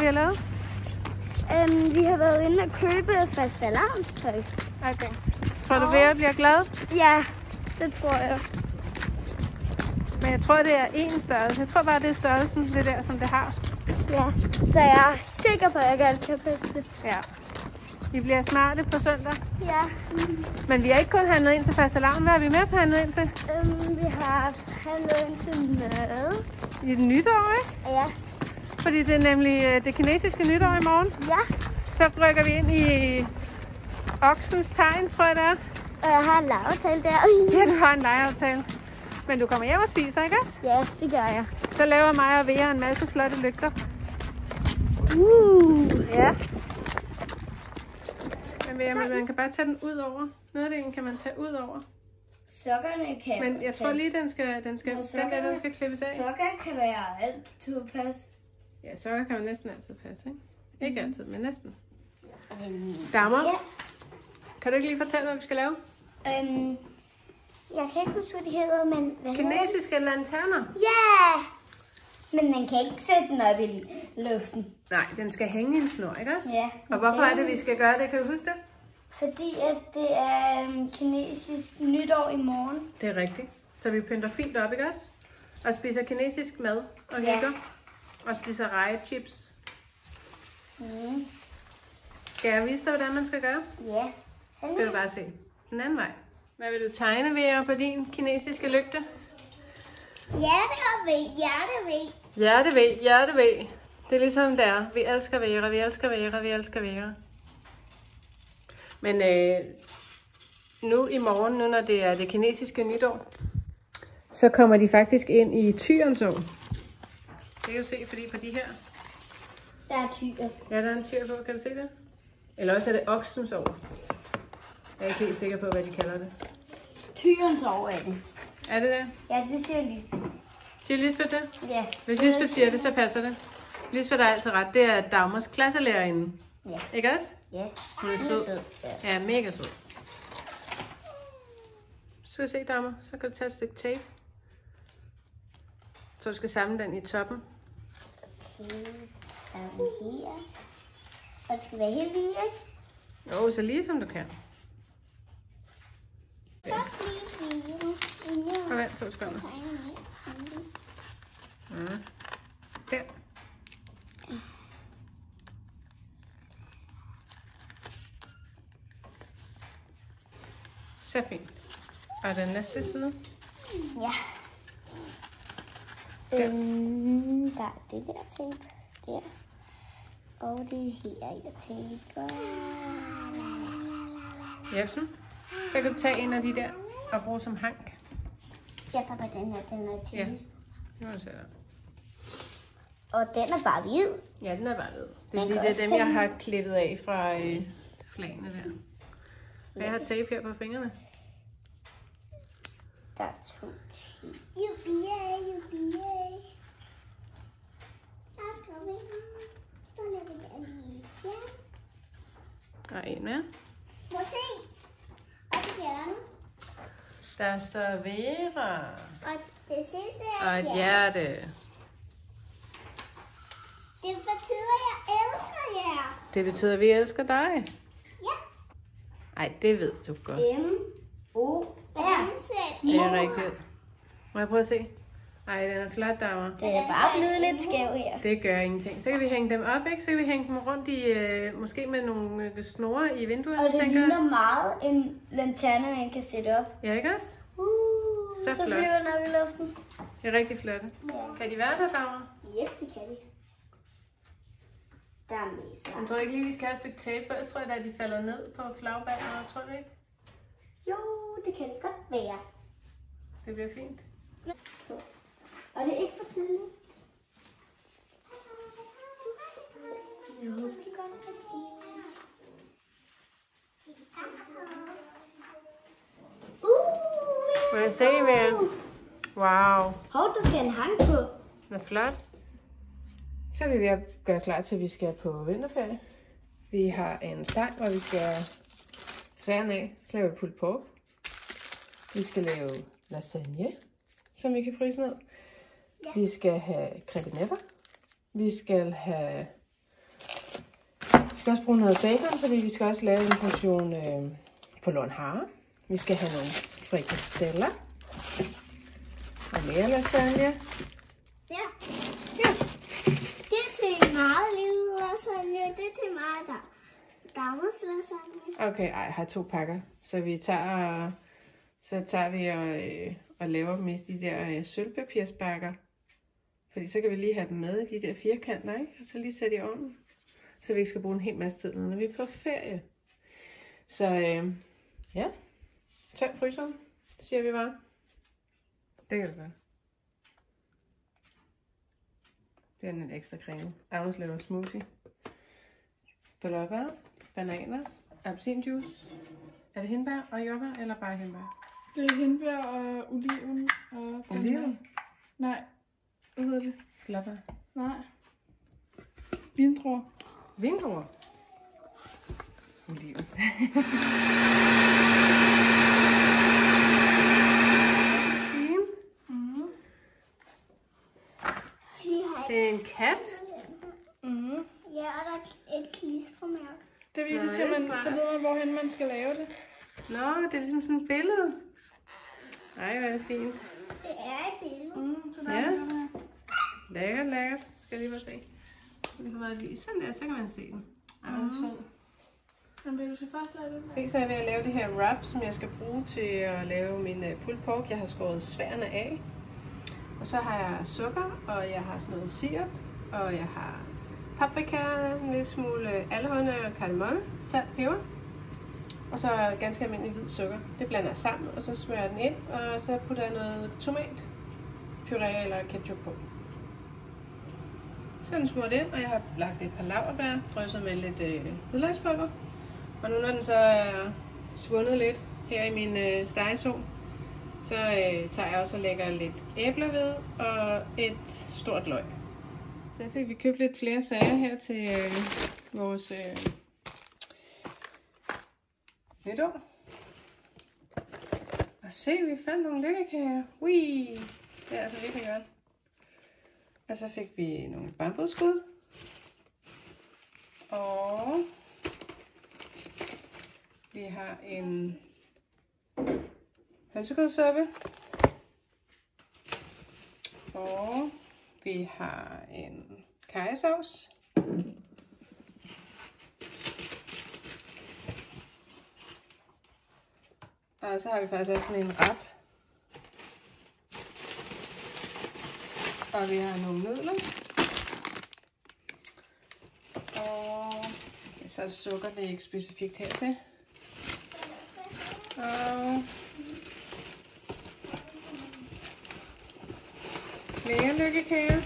vi har lavet? Vi har været inde og købe fastelavnstøj. Okay. Tror du, Vera bliver glad? Ja, det tror jeg. Men jeg tror, det er én størrelse. Jeg tror bare, det er størrelsen, det der, som det har. Ja, så jeg er sikker på, at jeg godt kan passe det. Ja. Vi bliver smarte på søndag. Ja. Men vi har ikke kun handlet ind til fastelavn. Hvad har vi mere handlet ind til? Vi har handlet ind til mad. I det nytår, ikke? Ja. Fordi det er nemlig det kinesiske nytår i morgen. Ja. Så rykker vi ind i oksens tegn, tror jeg det er. Og jeg har en legeaftale der. Ja, du har en legeaftale. Men du kommer hjem og spiser, ikke også? Ja, det gør jeg. Så laver mig og Vera en masse flotte lygter. Ja. Men Vera, man kan bare tage den ud over. Nederdelen kan man tage ud over. Sokkerne kan Men jeg tror lige, den skal klippes af. Sokker kan være altid pas. Ja, sokker kan man næsten altid passe, ikke? Ikke altid, men næsten. Damer, Ja. kan du ikke lige fortælle, hvad vi skal lave? Jeg kan ikke huske, hvad de hedder, men... Kinesiske lanterner. Ja! Men man kan ikke sætte den op i luften. Nej, den skal hænge i en snor, ikke også? Ja. Og hvorfor er det, vi skal gøre det? Kan du huske det? Fordi at det er kinesisk nytår i morgen. Det er rigtigt. Så vi pynter fint op, ikke også? Og spiser kinesisk mad og hygger. Og spiser rejechips. Skal jeg vise dig, hvordan man skal gøre? Ja. Så skal du bare se. Den anden vej. Hvad vil du tegne, Vera, på din kinesiske lygte? Hjerte ved. Det er ligesom det er. Vi elsker Vera, vi elsker Vera, vi elsker Vera. Men nu i morgen, nu når det er det kinesiske nytår, så kommer de faktisk ind i tyrens år. Det kan du se, fordi på de her... Der er tyre. Ja, der er en tyr på. Kan du se det? Eller også er det oksens år. Jeg er ikke helt sikker på, hvad de kalder det. Tyrens år er det. Er det det? Ja, det siger Lisbeth. Siger Lisbeth det? Ja. Hvis Lisbeth siger det, så passer det. Lisbeth har altid ret. Det er Dagmars klasselærerinde. Ja. Ikke også? Ja. Hun er sød. Ja, mega sød. Så skal du se, Dagmar. Så kan du tage et stykke tape. Så du skal samle den i toppen. Okay. Sammen her. Og det skal være helt lige, ikke? Jo, så lige som du kan. Og vent 2 sekunder. Ja. Der. Så fint. Og den næste side. Ja. Der er det der tape. Der. Og det her, jeg taper. Jepsen. Så kan du tage en af de der og bruge som hank. Jeg tager på den her, den er til. Ja, det må du sætte. Og den er bare hvid. Ja, den er bare hvid. Det er lige det, dem jeg har klippet af fra flagene der. Og jeg har tape her på fingrene. Der er 2 til. Jubilæ. Der skal vi. Så laver vi den lige. Ja. Og en mere. Må se. Og det hjørne. Der står Vera. Og det sidste er Og et hjerte. Det betyder, at jeg elsker jer. Det betyder, at vi elsker dig. Ja. Ej, det ved du godt. M-O-R. Det er rigtigt. Må jeg prøve at se? Ej, den er flot, Dagmar. Det er bare blevet lidt skæv her. Det gør ingenting. Så kan vi hænge dem op, ikke? Så kan vi hænge dem rundt i, måske med nogle snore i vinduerne, Og det tænker jeg. ligner meget en lanterne, man kan sætte op. Ja, ikke også? Så flot. flyver den op i luften. Det er rigtig flot. Kan de være der, Dagmar? Ja, det kan de. Der er messer. Jeg tror ikke lige, vi skal have et stykke tape. Først tror jeg, at de falder ned på flagbanneret. Tror du ikke? Jo, det kan det godt være. Det bliver fint. Og det er ikke for tidligt. Jeg håber, det godt kan Må jeg se, Vera? Wow. Hov, der skal en hang på. Hvad flot. Så er vi ved at gøre klar til, at vi skal på vinterferie. Vi har en stang, hvor vi skal svære af. Så laver vi pulled pork. Vi skal lave lasagne, som vi kan fryse ned. Ja. Vi skal have krebinetter. Vi skal have skal også bruge noget bacon, fordi vi skal også lave en portion forloren hare. Vi skal have nogle frikadeller. Og mere lasagne. Ja. Ja. Det er til meget lille lasagne. Det er til meget dagens lasagne. Okay, jeg har 2 pakker. Så vi tager vi og laver dem i de der sølvpapirsbakker. Fordi så kan vi lige have dem med i de der firkanter, ikke? Og så lige sætte i ovnen. Så vi ikke skal bruge en hel masse tid, når vi er på ferie. Så ja, tøm fryseren, siger vi bare. Det kan du gøre. Det er en ekstra creme. Agnes laver smoothie. Blåbær, bananer, appelsinjuice. Er det hindbær og jordbær, eller bare hindbær? Det er hindbær og oliven og Oliven? Nej. Hvad hedder det? Blåbær. Nej. Vindruer. Vindruer. Oliven. Det er en kat. Mm. Ja, og der er et klistermærke. Det er virkelig, Nå, så ved man, hvorhen man skal lave det. Nå, det er ligesom sådan et billede. Ej, hvor er det fint. Det er et billede. Så der Ja. er den her. Lækkert, lækkert. Skal jeg lige få se. Den har været lys. Sådan der, så kan man se den. Ej, hvor er det sød. Men vil du så først lave det? Se, så er jeg ved at lave det her wrap, som jeg skal bruge til at lave min pulled pork. Jeg har skåret sværene af. Og så har jeg sukker, og jeg har sådan noget sirup, og jeg har paprika, en lille smule alhånde og kardemomme, salt, peber. Og så ganske almindelig hvid sukker. Det blander jeg sammen, og så smører jeg den ind, og så putter jeg noget tomat, puré eller ketchup på. Så er den smurt ind, og jeg har lagt et par laurbær, drysset med lidt hvidløgspulver. Og nu når den så er svundet lidt her i min stegesol, så tager jeg også og lægger lidt æbleved og et stort løg. Så fik vi købt lidt flere sager her til vores nytår. Og se, vi fandt nogle lykkekager. Ui, det er altså virkelig godt. Og så fik vi nogle bambusskud. Og vi har en hønsekødssuppe. Og vi har en karrysauce. Og så har vi faktisk også sådan en ret. Og vi har nogle nudler. Og så er sukker, det er ikke specifikt hertil. Og flere lykkekager.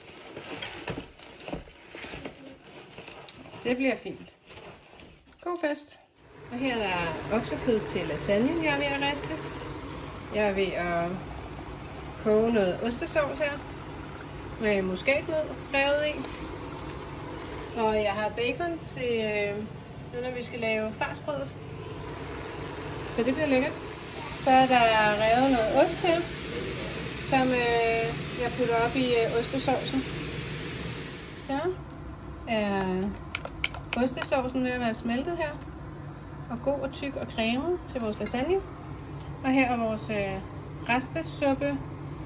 Det bliver fint. God fest. Og her er der oksekød til lasagne, jeg er ved at riste. Jeg er ved at koge noget ostesauce her. Med muskatnød revet i. Og jeg har bacon til nu når vi skal lave farsbrødet. Så det bliver lækkert. Så er der revet noget ost her, som jeg putter op i ostesaucen. Så er ostesaucen ved at være smeltet her. Og god og tyk og cremet til vores lasagne. Og her er vores restesuppe.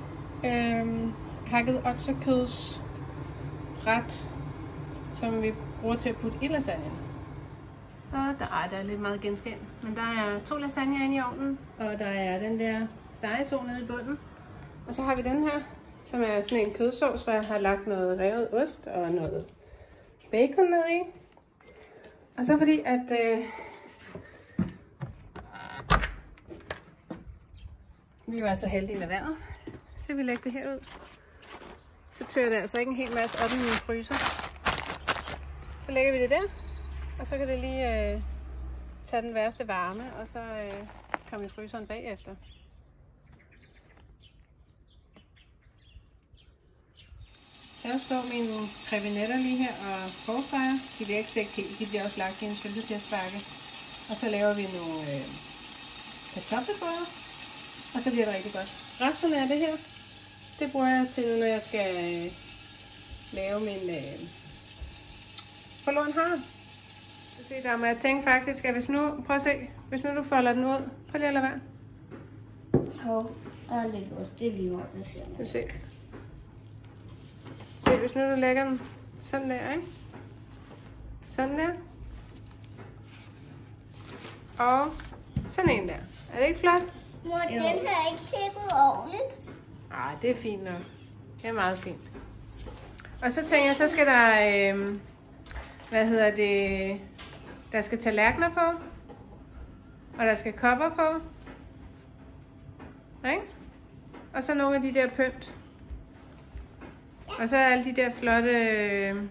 Hakket oksekødsret, som vi bruger til at putte i lasagnen. Og der er lidt meget genskænd, men der er 2 lasagner inde i ovnen, og der er den der stegesol nede i bunden. Og så har vi den her, som er sådan en kødsovs, hvor jeg har lagt noget revet ost og noget bacon ned i. Og så fordi at vi var så heldige med vejret, så vi lægger det her ud. Så tør det altså ikke en hel masse op i min fryser. Så lægger vi det der, og så kan det lige tage den værste varme, og så komme i fryseren bagefter. Der står mine krebinetter lige her og forfrejer. De bliver ikke stegt helt, de bliver også lagt i en syltetøjsbakke. Og så laver vi nogle kartoffelbrød, og så bliver det rigtig godt. Resterne af det her, det bruger jeg til nu, når jeg skal lave min forloren hare. Se der, men jeg tænkte faktisk, at prøv at se, hvis nu du folder den ud, prøv lige at lade være. Hov, der er lidt rødt. Det er lige meget, det ser man. Se, hvis nu du lægger den sådan der, ikke? Sådan der. Og sådan en der. Er det ikke flot? Mor, den har ikke klippet ordentligt. Nej, det er fint nok. Det er meget fint. Og så tænker jeg, så skal der, der skal tallerkener på. Og der skal kopper på. Ikke? Og så nogle af de der pynt. Og så alle de der flotte,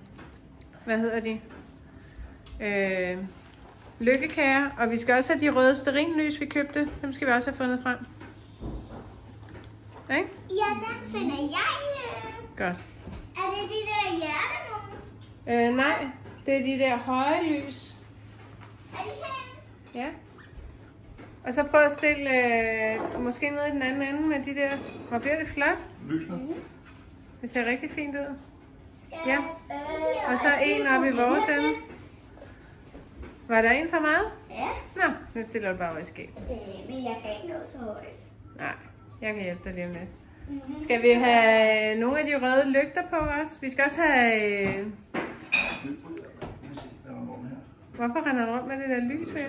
lykkekager. Og vi skal også have de røde stearinlys, vi købte. Dem skal vi også have fundet frem. Ikke? Ja, den finder jeg. Godt. Er det de der hjerter nu? Nej, det er de der høje lys. Er de her? Ja. Og så prøv at stille måske ned i den anden ende med de der. Hvor bliver det flot? Lysene. Det ser rigtig fint ud. Ja. Og så en op i vores ende. Var der en for meget? Ja. Nå, den stiller du bare over i skab. Men jeg kan ikke nå så højt. Nej, jeg kan hjælpe dig lige om lidt. Skal vi have nogle af de røde lygter på os? Vi skal også have... Hvorfor render du rundt med det der lys her?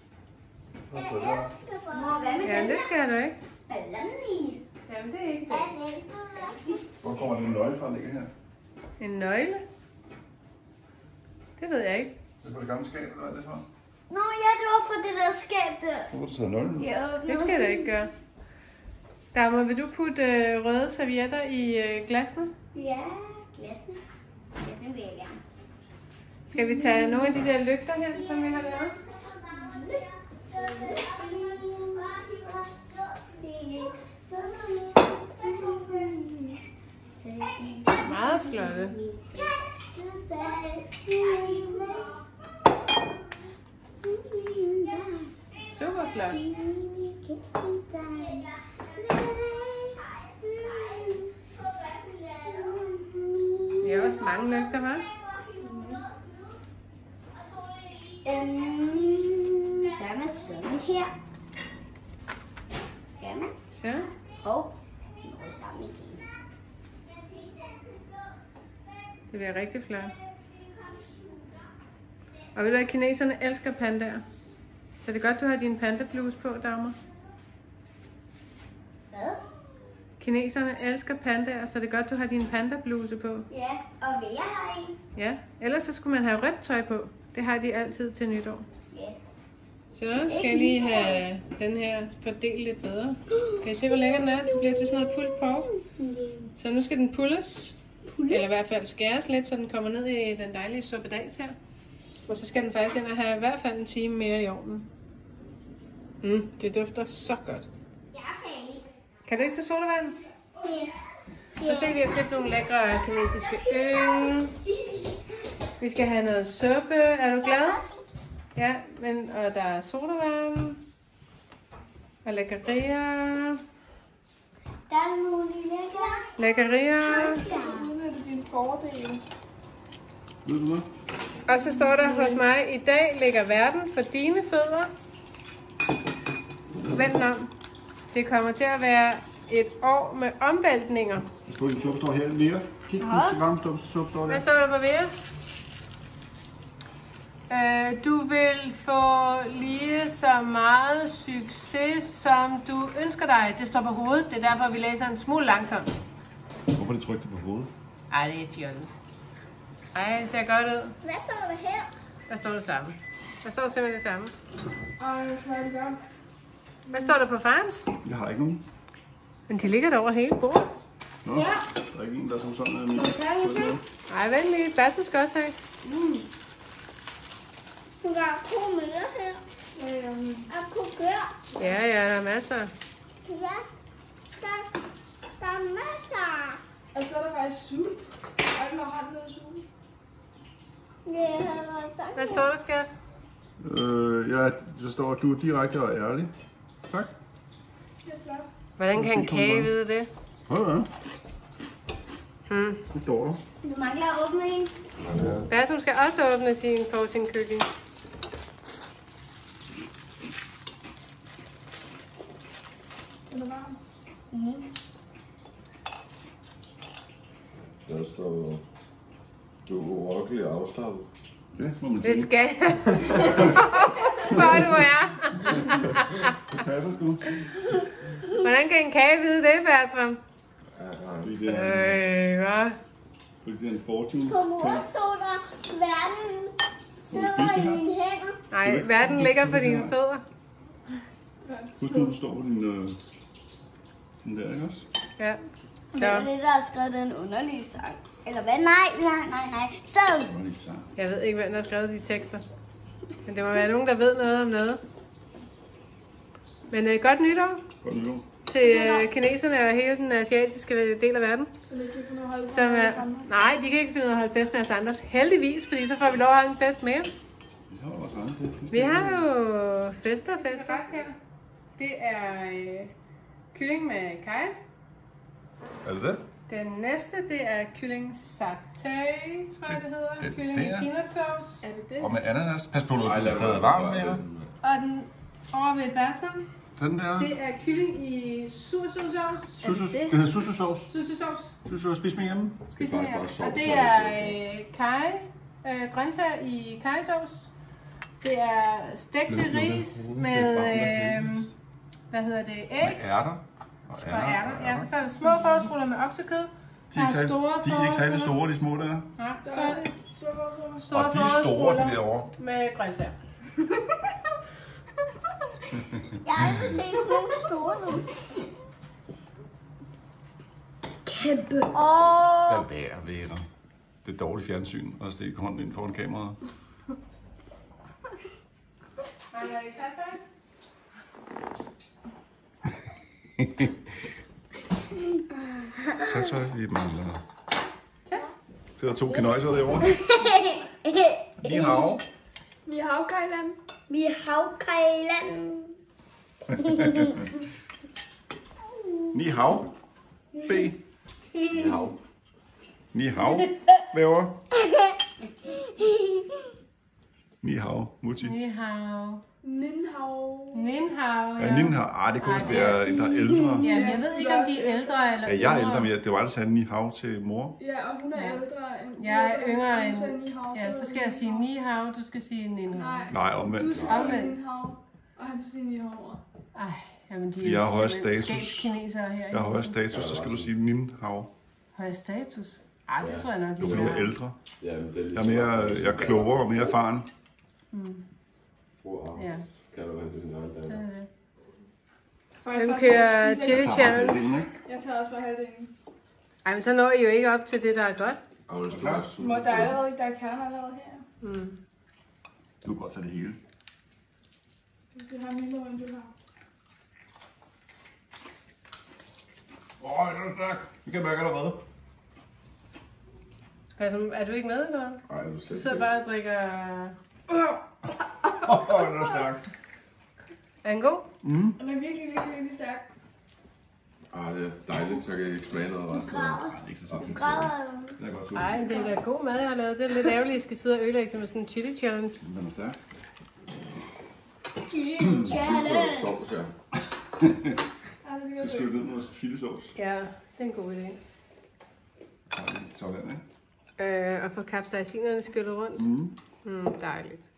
Ja, det skal du ikke. Jamen, det er ikke det. Hvor kommer den nøgle fra, der ligger her? En nøgle? Det ved jeg ikke. Det er på det gamle skab, eller hvad er det fra? Nå ja, det var for det der skab der. Så må du tage nøglen. Det skal du ikke gøre. Dagmar, vil du putte røde servietter i glassene? Ja, glassene. Glassene vil jeg gerne. Skal vi tage nogle af de der lygter hen, som vi har lavet? Meget flotte. Super flot. Det er også mange lygter, hva'? Gør man sådan her? Gør man? Så. Og noget sammen igen. Det bliver rigtig flot. Og ved du hvad, kineserne elsker pandaer. Så det er godt, du har din panda-bluse på, Dagmar. Hvad? Kineserne elsker pandaer, så det er godt, du har din panda-bluse på. Ja, og vil jeg have en? Ja, ellers så skulle man have rødt tøj på. Det har de altid til nytår. Ja. Så skal jeg lige have den her fordelt lidt bedre. Kan I se, hvor lækker den er? Det bliver til sådan noget pulled pork. Så nu skal den pulles. Eller i hvert fald skæres lidt, så den kommer ned i den dejlige suppedags her. Og så skal den faktisk ind og have i hvert fald en time mere i ovnen. Det dufter så godt. Jeg kan ikke. Kan du ikke tage sodavand? Ja. Så se, vi har købt nogle lækre kinesiske øl. Vi skal have noget suppe. Er du glad? Ja, og der er sodavand. Og lækkerier. Der er nogle Lækkerier. Det er din fordel. Ved du hvad? Og så står der hos mig, i dag ligger verden for dine fødder. Vent om. Det kommer til at være et år med omvæltninger. På din suppe står her mere. Kig på varm suppe står der. Hvad står der på Veres? Du vil få lige så meget succes, som du ønsker dig. Det står på hovedet. Det er derfor, vi læser en smule langsomt. Hvorfor er det trykket på hovedet? Ej, det er fjollet. Ej, det ser godt ud. Hvad står der her? Der står det samme. Der står simpelthen det samme. Ej, hvor er det godt. Hvad står der på farens? Jeg har ikke nogen. Men de ligger der over hele bordet. Nå, der er ikke en, der er sådan en. Ej, vent lige. Bassen skal også have. Du har komøder her. Og kokør. Ja, der er masser. Ja, der er masser. Og så er der faktisk suppe. Og den har hånden noget suppe. Hvad står der, skat? Ja, der står, at du er direkte og ærlig. Tak. Det er flot. Hvordan kan en kage vide det? Ja. Det står der. Du mangler at åbne en. Bassen skal også åbne sin kylling. er varm. Der står, du er urokkelig afslappet. Ja, må man Det sige. skal jeg. Hvor du er. Det passer sgu. Hvordan kan en kage vide det, Bertram? Fordi det er, Hvad? fordi det er en fortune. På mor stod der, verden sidder i mine hænder. Nej, verden ligger på dine fødder. Husk nu, du står på din der, ikke også? Ja. Hvem er det, der har skrevet den underlige sang? Eller hvad? Nej. Så. Det var lige sang. Jeg ved ikke, hvem der har skrevet de tekster. Men det må være nogen, der ved noget om noget. Men godt nytår Godt nytår. til kineserne og hele den asiatiske del af verden. Så vi kan finde noget at holde Som nej, de kan ikke finde ud af at holde fest med os andre. Heldigvis, fordi så får vi lov at holde en fest mere. Vi har vores egen fest. Vi har jo fester. Det er kylling med kaj. Er det det? Den næste, det er kylling satay, tror jeg det hedder. Kylling det i er- peanut sauce. Er det det? Og med ananas. Pas på, Nej, at lad du mig er varm bare med dig. den. Og den over ved Bertram, Den der. det er kylling i sursødsauce. Det hedder sushi-sauce. Sursødsauce. Sushi-sauce, spis med hjemme. Skal faktisk bare sovs. Og det er kaj, grøntsager i kajsauce. Det er stegte ris med, hvad hedder det, æg Med ærter. og ærter. Ja. Så er der små forårsruller med oksekød. De er ikke særlig store, de små der. Ja, Der så er er det store Og de er store, de forårsruller derovre. med grøntsager. Jeg har aldrig set sådan nogle store nu. Kæmpe. Hvad værre ved dig? Det er dårligt fjernsyn at stikke hånden ind foran kameraet. Mangler I satay? Tak så, vi mangler. Så er der 2 knøjser derovre. Ni hao. Vi har havkajland. Vi er havkajland. Ni hao. B. Hav. Ni hao. Væver. Ni hao. Mutti. Ni hao. Ninhav. Nin hao, Ja, Nin hao. Ah, det kunne også være en, der er ældre. Jamen, jeg ved ikke, om de er ældre eller Ja, jeg er ældre, men det var aldrig sagt ni hao til mor. Ja, og hun er Ja. ældre end... Jeg er yngre end... Hun sagde Ninhav, Ja, så skal jeg sige ni hao, du skal sige nin hao. Nej, Nej, du omvendt. skal sige Omvendt. Ninhav, og han skal sige Ninhav. Ej, jamen de Jeg har højere simpelthen status. skabskinesere her. Jeg har højere status, så skal du sige Nin hao. Højere status? Ej, det tror jeg nok, Det er fordi, jeg er ældre. Ja, men det er Jeg er, jeg er klogere og mere erfaren. Ja, Kan du hente din egen sådan datter? er det. Faktisk Hvem også kører spise chili lidt. challenge? Jeg tager også bare halvdelen. Ej, men så når I jo ikke op til det, der er godt. Og en stor suppe. Må der er allerede, der er kerner allerede her. Du kan godt tage det hele. Du har mindre, end du har. Åh, det er stærk. Det kan jeg mærke allerede. Altså, er du ikke med i noget? Ej, det er Du sidder bare og drikker... Åh, det er stærk. Er den god? Den er virkelig, virkelig stærk. Det er dejligt, så kan jeg ikke smage noget resten af det. Det er ikke så sådan. Græder. Det er godt Ej, det er da god mad, jeg har lavet. Det er lidt ærgerligt, at I skal sidde og ødelægge det med sådan en chili challenge. Den er stærk. Challenge. Sovs, ja. Det skal vi ned med noget chilisauce. Ja, det er en god idé. Sådan, ikke? Og få kapsaicinerne skyllet rundt. Dejligt.